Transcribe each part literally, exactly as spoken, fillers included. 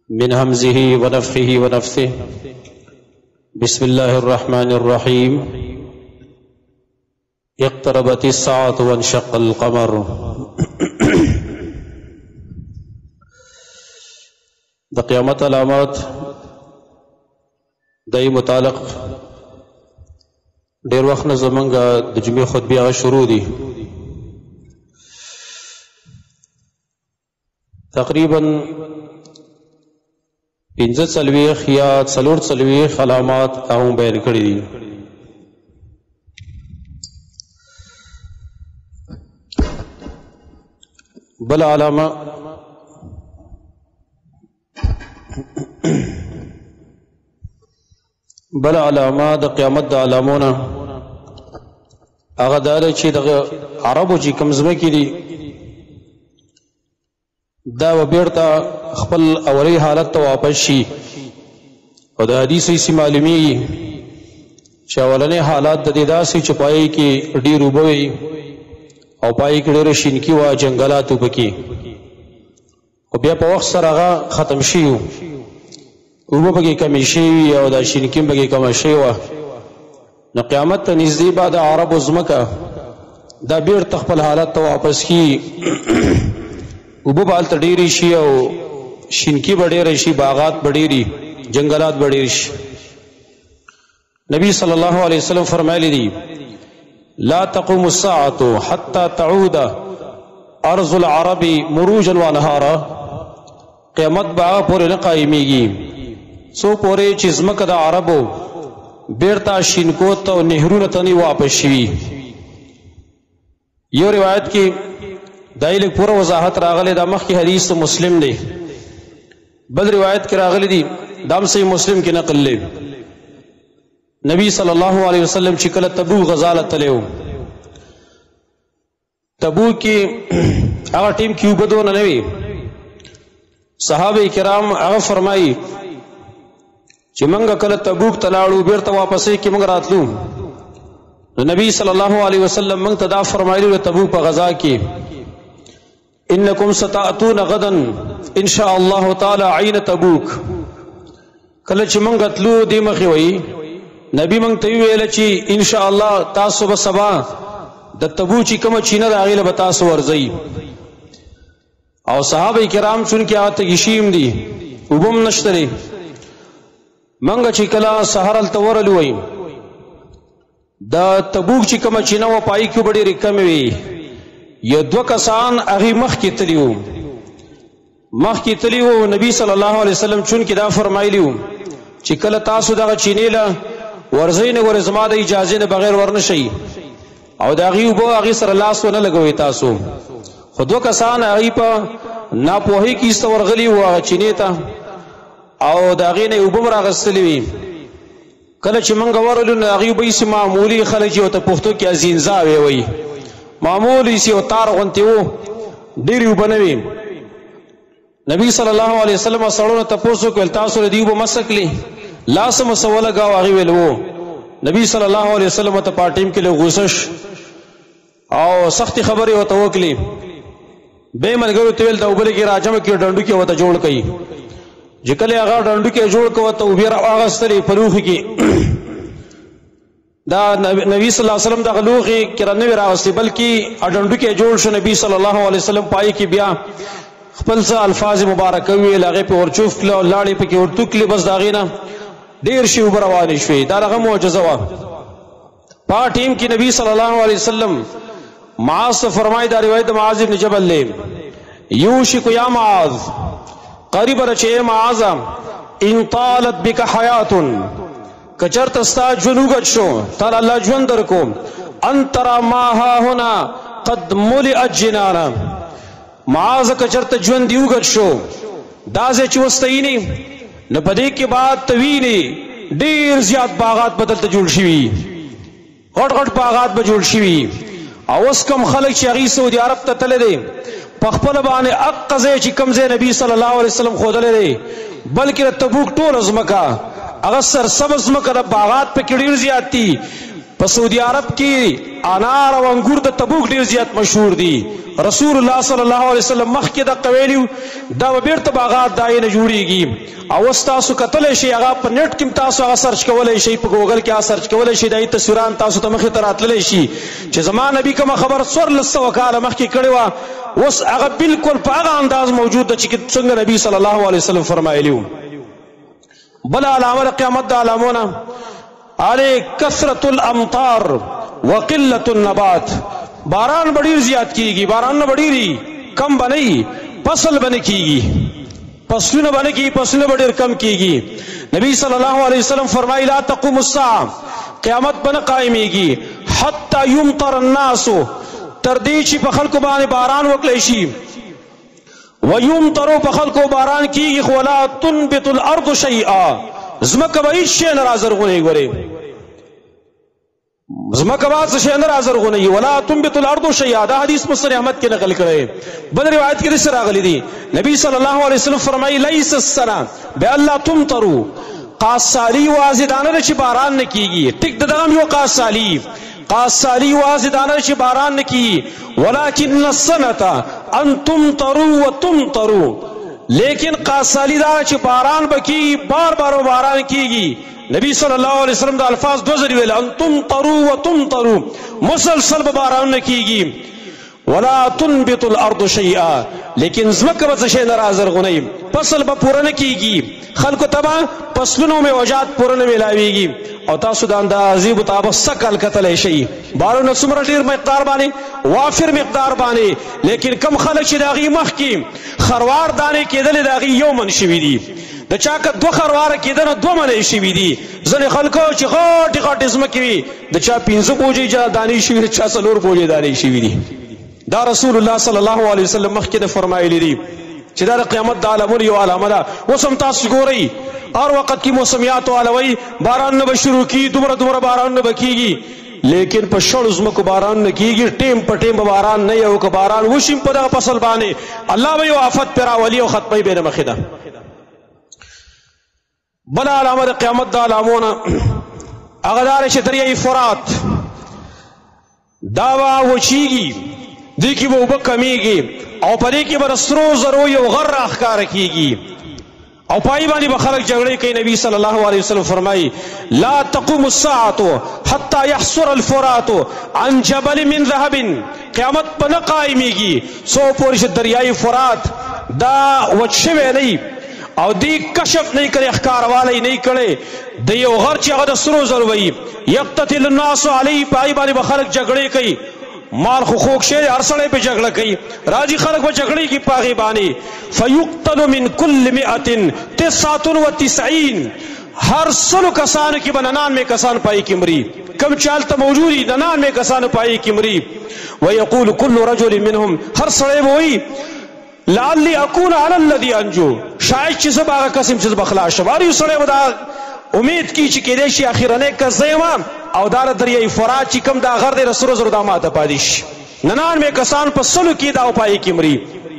من همزه ونفخه ونفثه. بسم الله الرحمن الرحيم. اقتربت الساعة وانشق القمر. د قیامت علامات دای متعلق ډیر وخت نه زمونږ د جمعې خطبې هغه شروع دي. تقریبا پنځه څلوېښت یا څلور څلوېښت علامات هغه بیان کړي دي. بل علامه بل علامه د قیامت د علامونه هغه دا چې د عربو چې کوم ځمکې دي دا به بیرته خپل اولی حالت ته واپس شي. او د حدیثو یې معلومیږي چې اولنی حالات د دې داسې چې پای کې ډېر اوبه وي او پای کې ډېره شینکي وه، جنګلات اوبه کې، خو بیا په وخت سره هغه ختم شوي وو، اوبه پکې کمې شوي وي او دا شینکي هم پکې کمه شوې وه. نو قیامت ته نږدې به د عربو ځمکه دا بیرته خپل حالت ته واپس کي، اوبه به هلته ډېرې شي او شینکي به ډېره شي، باغات به ډېري، جنګلات به ډېر شي. نبی صلی الله علیه وسلم فرمایلی دي لا تقوم الساعة حتى تعود ارض العرب مروجا وانهارا. قیامت به هغه پورې نه قایمیږي څو پورې چې ځمکه د عربو بیرته شینکو ته او نهرونو ته نه واپس شوي. یو روایت کې دا یې لږ پوره وضاحت راغلی، دا مخکې حدیث مسلم دی. بل روایت کې راغلی دي دا هم صحیح مسلم کې نقل دی. نبی صلی الله علیه وسلم چې کله تبوک غزا له تللی و، تبوک کې هغه ټیم کې اوبه دونه نه وي. صحابه کرام هغه فرمایي چې موږ کله تبوک ته لاړو بیرته واپسې کې موږ راتلو، نو نبی صلی الله علیه وسلم موږ ته دا فرمایلي د تبوک په غزا کې انکم ستاتون غدا ان شاء الله تعالی عین تبوک. کله چې موږ تلو دې مخې وایي نبی موږ ته ویل چې ان شاء الله تاسو به سبا د تبوک چې کومه چینه ده هغې له به تاسو ورځئ. او صحابه کرام چونکې هغه تږي شوي هم دي، اوبه هم نشته دی، موږ چې کله سهار هلته ورغلو وایي د تبوک چې کومه چینه وه په هغې کې اوبه ډېرې کمې وي. یو دوه کسان هغې مخکې تلي وو مخکې تلي وو نبي صلی الله علیه وسلم چونکې دا فرمایلي وو چې کله تاسو دغه چینې له ورځئ نه ګورئ زما د اجازې نه بغیر ور نه شئ او د هغې اوبه هغې سره لاس ونه لګوئ تاسو. خو دوه کسان هغې په ناپوهۍ کې ایسته ورغلي وو هغه چینې ته او د هغې نه یې اوبه هم راغستلې وي. کله چې موږ ورغلو نو هغې اوبه ایسې معمولي خلک چې ورته پښتو کې ازینزاوې وایي، معمول ایسې یو تار غوندې و، ډېرې اوبه نه وي. نبی صلی الله علیه وسلم سړو نه تپوس وکړل تاسو له دې اوبه مه څکلې، لاس هم ورڅه ولګاو؟ هغې ویل و. نبی صلی الله علیه وسلم ورته په ټیم کې لږ غوسه شو او سختې خبرې ورته وکړې. بیا یې ملګرو ته ویل دا اوبه لږې راجمع کړي، ډنډوکې ورته جوړ کړي. چې کله یې هغه ډنډوکې جوړ کړه ورته اوبې راواغستلې په لوښي کې. دا نبی صلی الله علیه وسلم دغه لوښي کې را نه وې راغستې بلکې ډنډوکې جوړ شو. نبی صلی الله علیه وسلم په هغې کې بیا خپل څه الفاظ مبارکه وویل، هغې پې ورچوف کړه او لاړې پکې ورتو کړې، بس د هغې نه ډېر شي اوبه روانې شوې. دا هغه معجزه وه. په هغه ټیم کې نبی صلی الله علیه وسلم معاذ ته فرمایي، دا روایت د معاذ بن جبل دی، یوشک یا معاذ قریب ده چې ای معاذ ان طالت بک حیات، که چېرته ستا ژوند اوږد شو، تاله الله ژوند درکو، ان ترى ما هاهنا قد ملئت جنانا. معاذ که چېرته ژوند دې اوږد شو، دا ځای چې اوس ته وینې نو په دې کې بعد ته وینې ډېر زیات باغات به دلته جوړ شوي، غټ غټ باغات به جوړ شوي. او اوس کوم خلک چې هغې سعودي عرب ته تللی دی په خپله باندې هغه ځای چې کوم ځای نبي صلی الله علیه وسلم ښودلی دی، بلکې د تبوک ټوله ځمکه هغه سرسبز ځمکه د باغات پکې ډېر زیات دي، په په سعودي عرب کې انار او انګور د تبوک ډیر زیات مشهور دي. رسول الله صلی الله علیه وسلم مخکې د قویلیو دا بیرته باغات دای نه جوړیږي او تاسو کتلی شي هغه په نیټ کې تاسو هغه سرچ کولی شي، په ګوګل کې سرچ کولی شي، دای تصویران تاسو ته مخې ته راتللی شي چې زما نبی کومه خبر څوارلس سوه کاله مخکې کړې وه اوس هغه بالکل په هغه انداز موجود ده چې څنګه نبی صلی الله علیه وسلم فرمایلی و. بل علامه د قیامت د علامونه علی کثرت الامطار وقلت النبات، باران بڑی زیاد کیگی، باران نہ بڑی کم بنئی، فصل بنے کیگی، فصل نہ بنے کی فصل بڑی کم کیگی. نبی صلی اللہ علیہ وسلم فرمائی لا تقوم الساعة، قیامت بن قائمی گی حتی یمطر الناس، تردیچی پخل کو بانے باران وکلیشی، ویمطرو پخل کو باران کیگی ولا تنبت الارض شیئا، زمکہ بایش شے نرازر غنے گورے، زمکہ بعد سے اندر آزر ہو نہیں ولا تنبت الارض شیئا، دا حدیث مسلم احمد کے نقل کرے. بل روایت کی دس راغلی دی نبی صلی اللہ علیہ وسلم فرمائی لیس السنہ بے اللہ تمطرو، قاسالی وازدانہ نچی باران نکیگی، ٹک ددغم یو قاسالی قاسالی وازدانہ نچی باران نکی، ولیکن السنتا ان تمطرو و تمطرو، لیکن قاسالی دا چی باران بکی بار بار باران کیگی. نبی صلی اللہ علیہ وسلم دا الفاظ دو ذریعے ویلے ان تمطرو و تمطرو، مسلسل باران نکیگی، ولا تنبت الارض شیئا، لیکن زمکہ بس شے نرازر غنی، فصل با پورا نکیگی، خلق تبا فصلوں میں وجات پورا نمیلاویگی. او تاسو دا اندازی مطابق سکل قتل شئی بارو نسمر دیر مقدار بانے وافر مقدار بانے، لیکن کم خلق چی داغی مخ کی خروار دانے کی دل داغی یو من شوی دی، دا چاکہ دو خروار کی دن دو من شوی دی. زن خلقو چی غاٹی غاٹی اسمکی وی دا چا پینزو بوجی جا دانی شوی دی، چا سلور بوجی دانی شوی دی. دا رسول اللہ صلی اللہ علیہ وسلم مخ کی دا فرمائی لی دی چی دا قیامت دا علمون یو علامہ دا وسم تاس گو رئی اور وقت کی موسمیات علوی باران نہ شروع کی دمر دمر باران نہ بکیگی، لیکن پر شڑ عظم کو باران نہ کیگی، ٹیم پر ٹیم باران نہیں ہو کہ باران وشم پدا فصل بانے اللہ بھئی آفت پیرا ولی و ختمی بین مخدہ. بلا علامہ قیامت دا علامونا اغدار شدریہ فرات داوا وچیگی دیکی وہ بکمیگی او پدی کی برسرو ضروی و غر اخکار کیگی او پائی بانی بخلق جگڑے کئی. نبی صلی اللہ علیہ وسلم فرمائی لا تقوم الساعة حتی یحصر الفرات عن جبل من ذهب، قیامت پا نقائمی گی سو پورش دریائی فرات دا وچشوے نہیں او دی کشف نہیں کرے اخکار والی نہیں کرے دیو غر چی اغد سرو ضروی یقتتل الناس علی پائی بانی بخلق جگڑے کئی مال خوک شیر ہر سڑے پہ جگڑا کئی راجی خلق و جگڑی کی پاغی بانی فیقتل من کل مئت تسعت و تسعین، ہر سلو کسان کی بنانان میں کسان پائی کی مری، کم چالتا موجودی ننان میں کسان پائی کی مری. ویقول کل رجل منہم، ہر سڑے وہی لعلی اکون علی الذی انجو، شاید چیز باغا قسم چیز بخلا شباری سڑے ودا امید کی چی کہ دیشی آخیرنے کا زیوان او دار دریائی فرات چی کم دا غر دے رسول زر دامات پادیش ننان میں کسان پا سلو کی دا پائی کی مری.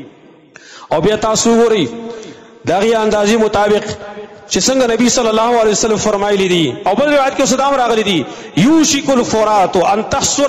او بیا تاسو گو رئی داغی اندازی مطابق چی سنگ نبی صلی اللہ علیہ وسلم فرمائی لی دی او بل روایت کے صدام راغلی دی یوشک الفرات ان تحصر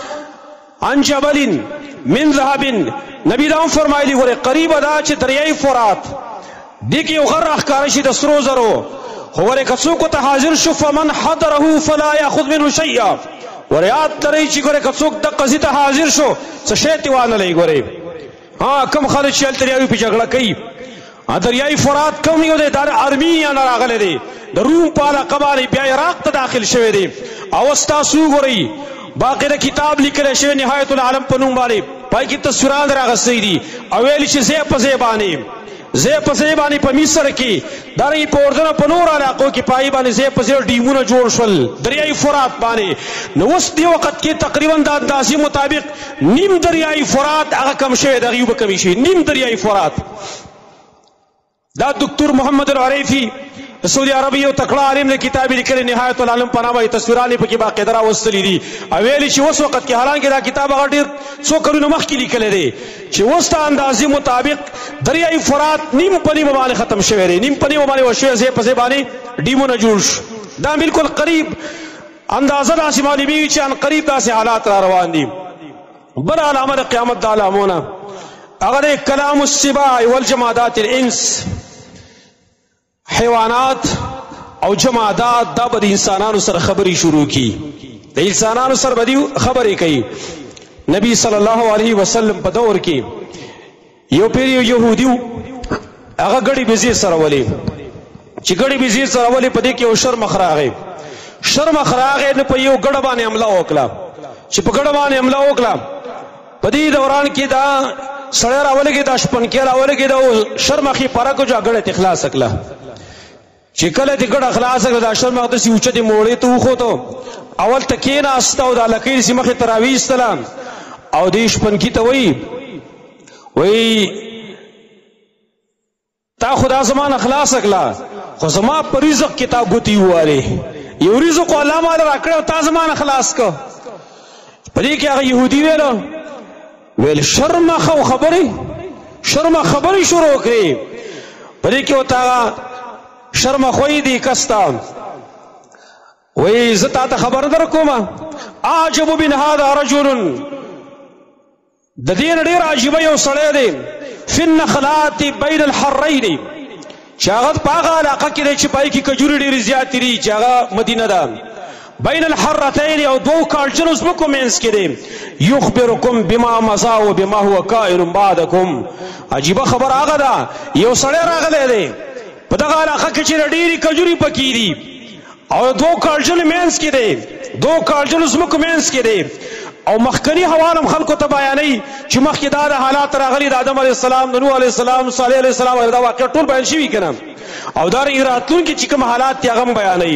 عن جبل من ذهب، نبی داؤں فرمائی لی گو قریب دا چی دریائی فرات دیکی غر اخکارشی دا سرو زرو ہوئے کسو کو تحاضر شو فمن حضره فلا یاخذ منه شیئا، وریاد ترئی چی گورے کسو دا قضی تحاضر شو سشیتی وانا لئی گورے. ہاں کم خالد شیل دریاوی پی جگڑا کئی دریائی فرات کم نیو دے دار ارمینیا نراغلے دے دا روم پالا قبالی بیا عراق تا داخل شوے دے. اوستا سو گوری باقی دا کتاب لکلے شوے نہایت العالم پنوم بالے پائی کی تصویران دراغ سیدی اویلی چی زیب زیبانے زیب زیبانی پا مصر کی داری پا اردن پا نور علاقوں کی پائی بانی زیب زیب ڈیمون جوڑ شل دریائی فرات بانے نوست دی وقت کی تقریباً دا اندازی مطابق نیم دریائی فرات اگا کم شوی دا غیوب کمی شوی نیم دریائی فرات. دا دکتور محمد العریفی سعودی عربی و تکڑا عالم نے کتابی لکھلے نہایت العالم پناوائی تصویرانی پا کی باقی درہ وستلی دی اویلی چی وست وقت کی حالانکہ دا کتاب اگر دیر سو کرون مخ کی لکھلے دے چی وستا اندازی مطابق دریائی فرات نیم پنی مبانے ختم شوے دے، نیم پنی مبانے وشوے زی پزے بانے ڈیمو نجوش دا بالکل قریب اندازه داسې معلومیږي چې ان قریب داسې حالات را روان دي. بل علامه د قیامت د علامونه هغه د کلام السباع والجمادات الانس، حیوانات او جمادات دا به د انسانانو سره خبرې شروع کی، د انسانانو سره به دوی خبرې کوي. نبی صلی الله علیه وسلم په دور کې یو پیر یو یهودي هغه ګړې بيزي سره ولې چې ګړې بيزي سره ولې په دې کې یو شرمخ راغی. شرمخ راغی نو په یو ګړه باندې حمله وکړه. چې په ګړه باندې حمله وکړه په دې دوران کې دا سړی راولګېد، دا شپنکۍ راولګېد او شرمخې پره کو چې ګړه خلاص کړه. چې کله دې ګړه خلاص کړه دا شرمخ داسې اوچتې موړې ته وخوتو، اول ته کېناسته او دا لکۍ داسې مخې ته راویستله او دې شپنکي ته وایي وایي تا خدا زمان خلاص کړه، خو زما په رزق کې تا ګوتې ووالې، یو رزق خو الله ماله راکړی او تا زمان خلاص کړه. په دې کې هغه یهودي ویل ویل شرمخ او خبرې شرمخ خبرې شروع کړې. په دې کې ورته هغه شرمخ وایي دې کس ته وایي زه تا ته خبر در کومه اعجب من هذا رجل، د دې نه ډېر عجیبه یو سړی دی فی النخلات بین الحرین، چې هغه په هغه علاقه کې دی چې پای کې کجورې ډېرې زیاتې دي چې هغه مدینه ده. بین الحرتین او دوو کالجنو ځمکو منځ کې دی. یخبرکم بما مضا و بما هو کائن بعدکم، عجیبه خبر هغه ده یو سړی راغلی دی په دغه علاقه کې چې ډېرې کجورې پکې دي او دوو کالجنو منځ کې دی، دوو کالجنو ځمکو منځ کې دی او مخکنی حوالم خلکو ته بیانوي چې مخکې دا د حالات راغلي د آدم علیه السلام، د نوح علیه السلام، صالح علیه السلام، دا واقع ټول بیان شوي که نه، او دارنګې راتلونکي چې کوم حالات دي هغه هم بیانوي.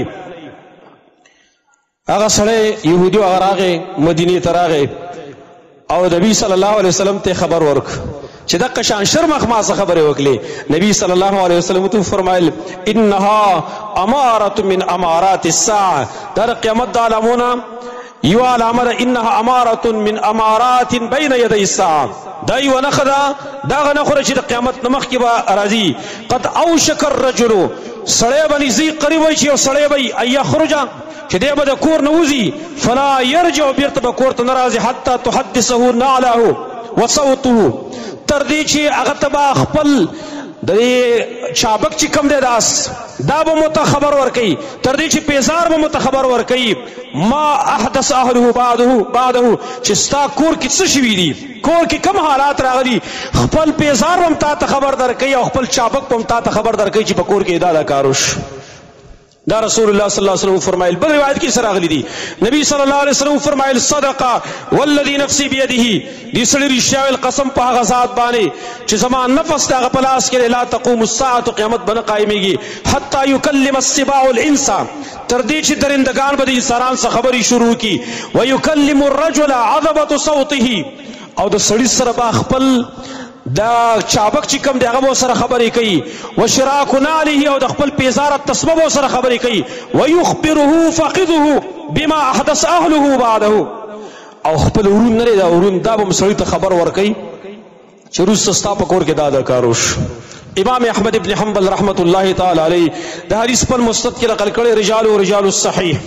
هغه سړی یهودي هغه راغی مدینې ته راغی او نبی صلی الله علیه وسلم ته خبر ورک چې دغه شان شرمخ ما څه خبرې وکړې. نبی صلی الله علیه وسلم ته فرمایل انها اماره من امارات الساعه، دا د قیامت د علامونه یو علامه ده. انها اماره من امارات بین یدی الساعه، دا یو نښه ده دغه نښه چې د قیامت نه مخکې به راځي. قد اوشک الرجل، سړی به نږدې قریب وایي چې یو سړی به ان یخرج چې دی به د کور نه وځي، فلا یرجع بیرته به کور ته نه راځي حتی تحدثه نعله وصوته، تر دې چې هغه ته به خپل د چابک چې کوم دی داس دا به مو ته خبر ورکوي، تر دې چې پیزار به مو ته خبر ورکوي ما احدث اهله بعده بعده چې ستا کور کې څه شوي دي، کور کې کوم حالات راغلي، خپل پیزار به هم تا ته خبر درکوي او خپل چابک به هم تا ته خبر درکوي چې په کور کې دا دا کار وشو. دا رسول الله صلی الله علیه وسلم فرمایل. بل روایت کې سره راغلی دي نبی صلی الله علیه وسلم فرمایل صدقه والذي نفسي بيده، دې سړي رښتیا ویل قسم په هغه ذات باندې چې زما نفس د هغه په لاس کې لا تقوم الساعه، قیامت به نه قایمېږي حتی یکلم السباع الانس، تر دې چې درندگان به د انسانان څخه خبرې شروع کړي. ویکلم الرجل عذبة صوته، او د سړي سره به خپل دا چابک چې کوم دی هغه به سره خبرې کوي. وشراک نعله، او د خپل پیزار تسبه به سره خبرې کوي. ویخبره فقده بما احدث اهله بعده، او خپل ورون نه دا ورون دا به هم سړي ته خبر ورکوي چې وروسته ستا په کور کې دا دا کار وشو. امام احمد ابن حنبل رحمت الله تعالی علیه د حدیث په مستند کې نقل کړی رجال او رجال الصحیح،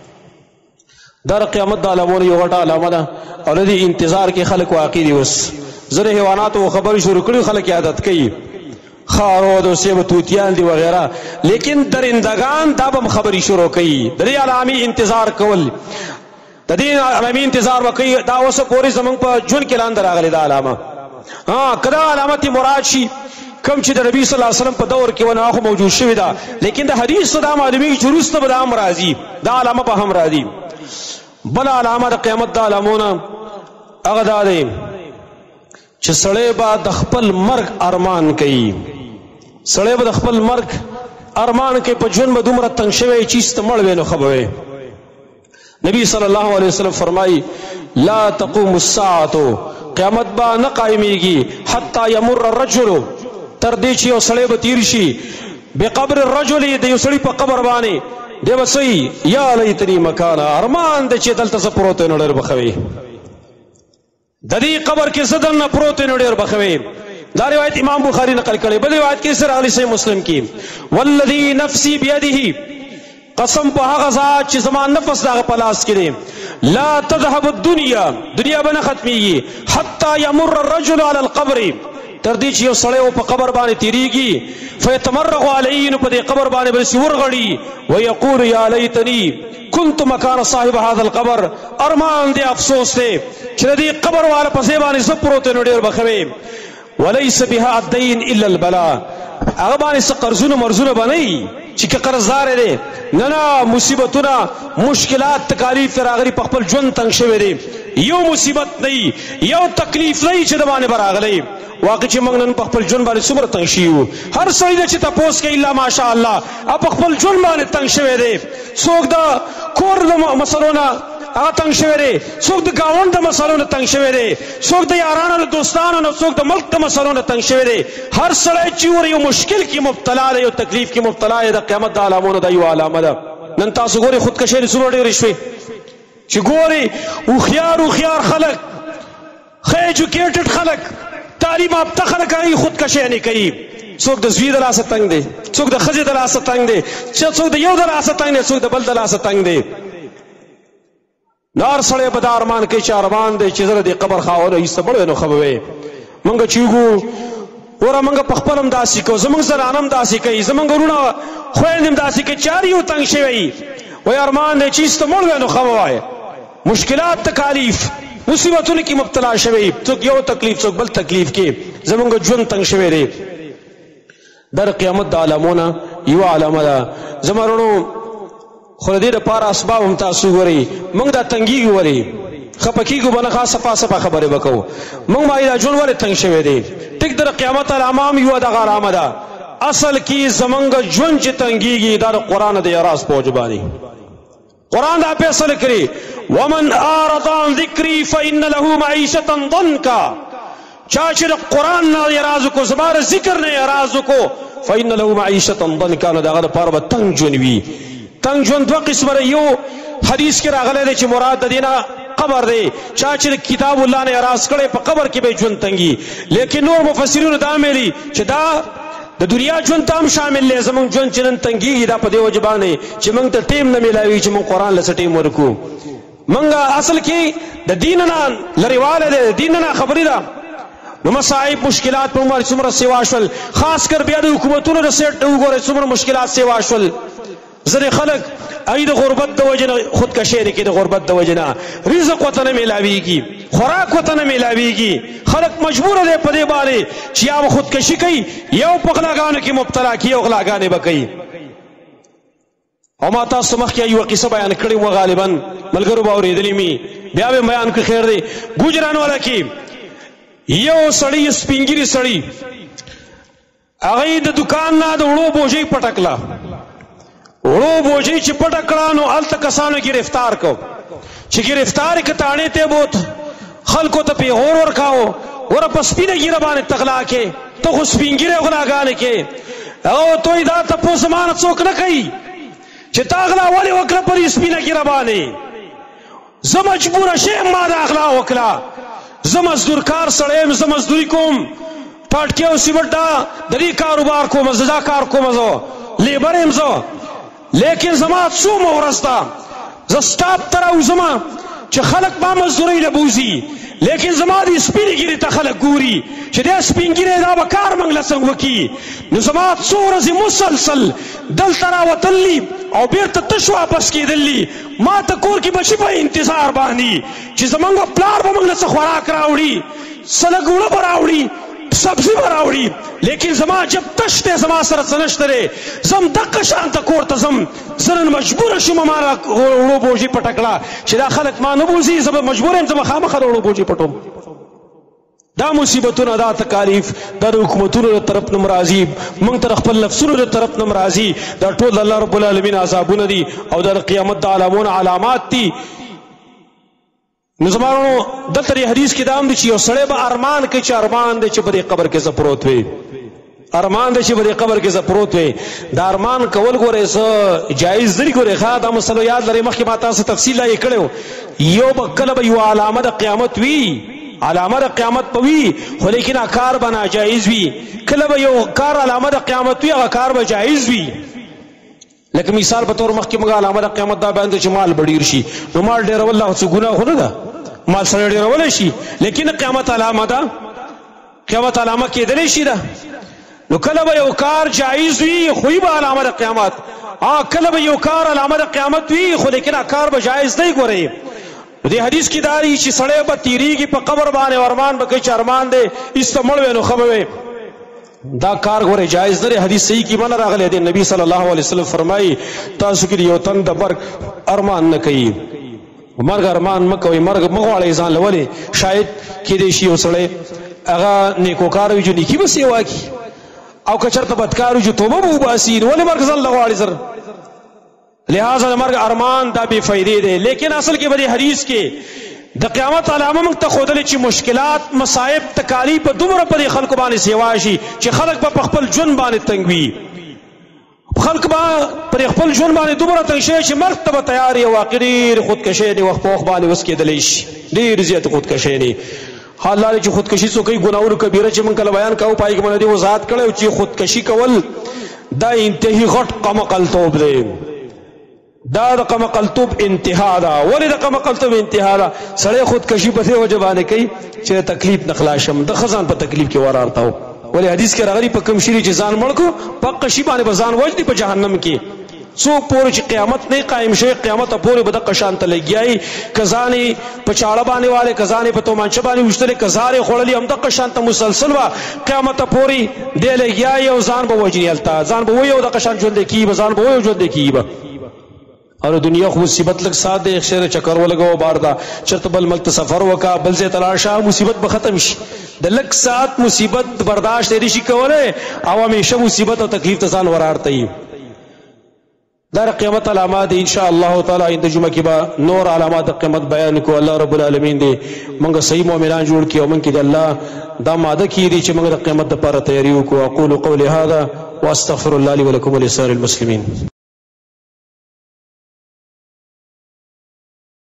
دا د قیامت د علامو یو غټه علامه ده او د دې انتظار کې خلک واقع دي. اوس زره حیواناتو خبرې شروع کړي، خلک عادت کوي خارو د سیب توتیان دي وغیرہ، لیکن درندگان دا به خبرې شروع کوي. د دې علامې انتظار کول، د دې علامې انتظار وکړي، دا اوس پورې زمونږ په ژوند کې لاندې راغلې دا علامه. ها کدا علامت مراد شي کوم چې د نبی صلی الله علیه وسلم په دور کې ونه هغه موجود شوی دا، لیکن د حدیث دا معلومیږي چې وروسته به دا هم راځي، دا علامه به هم راځي. بل علامه د قیامت د علامونه هغه دا دی چې سړی به د خپل مرګ ارمان کوي، سړی به د خپل مرګ ارمان کوي، په ژوند به دومره تنګ شوی چې ته مړ وې نو ښه به وې. نبی صلی الله علیه وسلم فرمایي لا تقوم الساعة، قیامت به نه قایمیږي حتی یمر الرجل، تر دې چې یو سړی به تیر شي بقبر الرجل، د یو سړي په قبر باندې دی به څه یا لیتنی مکانا، ارمان دی چې دلته زه پروت یم نو ډېر به ښه وي، د دې قبر کې زه دننه پروت یم نو ډېر به ښه وي. دا روایت امام بخاری نقل کړی. بل روایت کې سره راغلی صحیح مسلم کې والذي نفسي بيده قسم په هغه ذات چې زما نفس دغه په لاس کې دی لا تذهب الدنيا دنیا به نه ختمیږي حتی یمر الرجل علی القبر تر دې چې یو سړی په قبر باندې تیریږي فیتمرغ علیه نو په دې قبر باندې به ورغړي ویقول یا لیتنی كنت مکان صاحب هذا القبر ارمان دی افسوس دی چې دې قبر والا په ځای باندې زه پروت نو ډېر بخوي وليس بها الدين الا البلاء هغه باندې څه قرضونه مرزونه بنئ چې که قرضدار دی نه نه مصیبتونه مشکلات تکالیف راغلي په خپل ژوند تنګ شوی دی یو مصیبت نه یو تکلیف نه چې د باندې براغلی واقع چې موږ نن په خپل ژوند باندې څومره تنګ شوي هر سړی چې تپوس کوي الا ماشاء الله په خپل ژوند باندې تنګ شوی دی څوک د کور د مسلو نه هغه تنګ شوی دی څوک د ګاونډ د مسلو نه تنګ شوی دی څوک د یارانو د دوستانو نه څوک د ملک د مسلو نه تنګ شوی دی هر سړی چې ور یو مشکل کې مبتلا دی یو تکلیف کې مبتلا دی د قیامت د علامونو د یو علامه ده نن تاسو ګورئ خودکشي څومره ډېرې شوې چې ګورئ هوښیار هوښیار خلک ښه ایجوکیټډ خلک تعلیم یافته خلک هغوی خودکشي نه کوي څوک د زوی د لاسه تنګ دی څوک د ښځې د لاسه تنګ دی څوک د یو د لاسه تنګ دی څوک د بل د لاسه تنګ دی نو هر سړی به دا ارمان کوي چې ارمان دی چې زه د دې قبر خاوند ایسته مړ نو ښه به وی موږ چې وګو وره موږ په خپل هم داسې کوو زموږ زنانه هم داسې کوي زموږ وروڼه خویندې هم داسې کوي چې هر یو تنګ شوی وایي ارمان دی چې ایسته مړ وی نو ښه به وایه مشکلات تکالیف مصیبتونو کې مبتلا شوی څوک یو تکلیف څوک بل تکلیف کې زموږ ژوند تنګ شوی دی در قیامت د علامونه یوه علامه ده زما وروڼو خو د دې دپاره اسباب هم تاسو ګورئ موږ دا تنګېږو ولې خفه کېږو به نه ښه صفا صفا خبرې به کوو موږ باندې دا ژوند ولې تنګ شوی دی ټیک د قیامت علامه هم یوه دغه علامه ده اصل کې زموږ ژوند چې تنګېږي دا د قرآن د اعراض په وجه باندې قرآن دا فیصله کړي ومن اعرض عن ذکري فإن له معیشة ضنکا چا چې د قرآن نه اعراض وکړو زما د ذکر نه اعراض وکړو فإن له معیشة ضنکا نو د هغه دپاره به تنګ ژوند وي تنګ ژوند دوه قسمه دی یو حدیث کې راغلی دی چې مراد د دې نه قبر دی چا چې د کتاب الله نه اعراض کړی په قبر کې به ژوند تنګي لیکن نور مفسرینو دا ویلي چې دا د دنیا ژوند ته هم شامل دی زموږ ژوند چې نن تنګېږي دا په دې وجه باندې چې موږ ته ټیم نه میلاوي چې موږ قرآن له څه ټیم ورکړو موږ اصل کې د دین نه لرېوالی دی د دین نه خبرې ده نو مصائب مشکلات په عمر څومره سیوا شول خاص کر بیا د حکومتونو د سیټ وګورئ څومره مشکلات سیوا شول ځینې خلک هغوی د غربت د وجې نه خودکشي نه کوي د غربت د وجې نه رزق ورته نه میلاویږي خوراک ورته نه میلاویږي خلک مجبوره دی په دې باندې چې یا به خودکشي کوي یو په غلاګانو کې مبتلا کي او غلاګانې به کوي او ما تاسو مخکې یوه قصه بیان کړې وه غالبا ملګرو به اورېدلې مي بیا به بیان کړي خیر دی ګوجرانواله کې یو سړی سپین ږیري سړی هغوی د دوکان نه د وړو بوجۍ پټه کړه وړو بوجۍ چې پټه کړه نو هلته کسانو ګرفتار کو چې ګرفتار یې که تاڼې ته بوت خلکو ته پیغور ورکاو وره په سپینه ږیره باندې ته غلا کې ته خو سپین ږیرې غلاګانې کې هغه ورته وایي دا تپوس زما نه څوک نه کوي چې تا غلا ولې وکړه په دې سپینه ږیره باندې زه مجبوره شیم ما دا غلا وکړه زه مزدور کار سړی یم زه مزدوري کوم پاټکې او سیمټ د دې کاروبار کوم زه دا کار کوم زه لیبر یم زه لیکن زما څومره ورځ ده زه سټاپ ته راوځم چې خلک ما مزدورۍ له بوځي لیکن زما دې سپینې ږیرې ته خلک ګوري چې دی سپین ږیری دا به کار موږ له څنګه وکړي نو زما څو ورځې مسلسل دلته راوتلي او بیرته تش واپس کېدلي ما ته کور کې بچي په انتظار باندې چې زموږ پلار به موږ له څه خوراک راوړي څه لږ اوړه به راوړي سبزی به راوړي لیکن زما جب تش دی زما سره څه نشته دی زم دقه شانته کور ته ځم زه نن مجبوره شوم ما وړو بوجي پټه کړه چې دا خلک ما نه بوځي زه به مجبور یم زه به خامخا د وړو بوجي پټوم دا مصیبتونه دا تکالیف دا د حکومتونو د طرف نه هم راځي موږ ته د خپل نفسونو د طرف نه هم راځي دا ټول د الله رب العالمین عذابونه دي او دا د قیامت د علامونه علامات دي نو زما وروڼو دلته دې حدیث کې دا هم دی چې یو سړی به ارمان کوي چې ارمان دی چې په دې قبر کې زه پروت وي ارمان دی چې په دې قبر کې زه پروت وي دا ارمان کول ګورئ څه جایز نه دي ګورئ ښه دا مسله یاد لرئ مخکې ما تاسو تفصیل یې کړی یو به کله به یوه علامه د قیامت وي علامه د قیامت به وي خو لیکن هغه کار به ناجایز وي کله به یو کار علامه د قیامت وي هغه کار به جایز وي لکه مثال په تور مخکې موږ علامه د قیامت دا بیان چې مال به ډېر شي نو مال ډېرول الله څه ګناه خو نه ده مال سره ډېرولی شي لیکن قیامت علامه ده قیامت علامه کېدلی شي ده نو کله به یو کار جایز وي خو به علامه د قیامت کله به یو کار علامه د قیامت وي خو لیکن کار به جایز دی ګورئ دې حدیث کې دا دی چې سړی به تیریږي په قبر باندې ارمان به کوي چې ارمان دی ایسته مړ وی نو ښه به وی دا کار ګورئ جایز نه دی حدیث صحیح کې منه راغلی دی نبی صلی الله علیه وسلم فرمایي تاسو کې یو تن د مرګ ارمان نه کوي مرګ ارمان مه کوئ مرګ مه غواړئ ځان له ولې شاید کیدای شي یو سړی هغه نیکوکار وي چې نیکي به سیوا کړي او که چېرته بدکار وي چې توبه به وباسي نو ولې مرګ ځان له غواړي زر لہذا د مرګ ارمان دا بې فایدې دی لیکن اصل کې به دې حدیث کې د قیامت علامه موږ ته ښودلې چې مشکلات مصائب تکالیف به دومره په دې خلکو باندې سیوا شي چې خلک به په خپل ژوند باندې تنګ وي خلک به پر خپل ژوند باندې دومره تنګ شوي چې مرګ ته به تیار یې واقع ډېرې خودکشۍ دي وخت په وخت باندې اوس کېدلی شي ډېرې زیاتې خودکشۍ دي حال دا دی چې خودکشي څوک کوي ګناهونو کبیره چې موږ کله بیان کوو پای کې باندې وضاحت کړی چې خودکشي کول دا انتهي غټ قمقلتوب دی دا د قمقلتوب انتها ده ولې د قمقلتوب انتها ده سړی خودکشي په دې وجه باندې کوي چې تکلیف نه خلاص شم د ښه ځان په تکلیف کې ورارته و ولې حدیث کې راغلي په کوم شي چې ځان مړ کړو په قشي باندې به ځان وژني په جهنم کې څوک پورې چې قیامت نه قائم شي قیامت پورې به دغه شان ته لګیایي که ځانې په چاړه باندې والې که ځانې په تومانچه باندې ویشتلې که زارې خوړلي همدغه شان ته مسلسل به قیامت پورې دی لګیایي او ځان به وژني هلته ځان به وایي او دغه شان ژوندی کېږي به ځان به وایي او ژوندی کېږي به اور دنیا خو مصیبت لږ سات دی شعر چکر ولګوه بار دا چېرته بل ملک ته سفر وکړه بل ځای ته لاړ شه مصیبت به ختم شي د لږ سات مصیبت برداشت دی شي کولی او همیشه مصیبت او تکلیف ته ځان ورارته وي دا قیامت علامات ان شاء الله تعالی آینده جمعه کې به نور علامات د قیامت بیان کو الله رب العالمین دې موږ صحیح مؤمنان جوړ کړي او موږ کې د الله دا ماده کړي چې موږ د قیامت لپاره تیاری وکړو اقول قولي هذا واستغفر الله لي ولكم ولسائر المسلمين